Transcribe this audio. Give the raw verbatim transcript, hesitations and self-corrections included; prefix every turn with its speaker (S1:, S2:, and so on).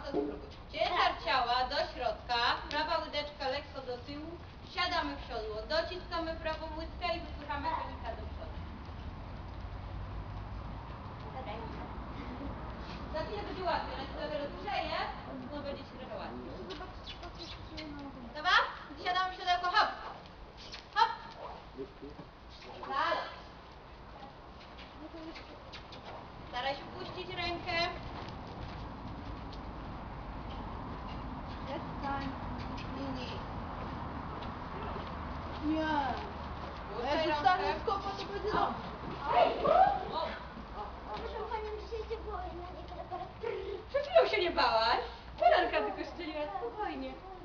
S1: to spróbuj. Ciężar ciała do środka, prawa łydeczka lekko do tyłu, siadamy w siodło, dociskamy prawą łydkę i wypychamy konika do przodu. Za chwilę będzie łatwiej, ale się dopiero grzeje, no będzie się trochę łatwiej. Dobra? Siadamy w siodełko, hop! Hop! Dalej. Staraj się puścić rękę.
S2: Przestań. Mini. Nie.
S1: Puszczaj
S2: Jak zostanę
S1: rączkę.
S2: w kopa, to będzie dobrze.
S1: O!
S3: Proszę panią, dzisiaj się boję, no nie teraz.
S1: Przed chwilą się nie bałaś. Kolanka tylko szczeliła, spokojnie.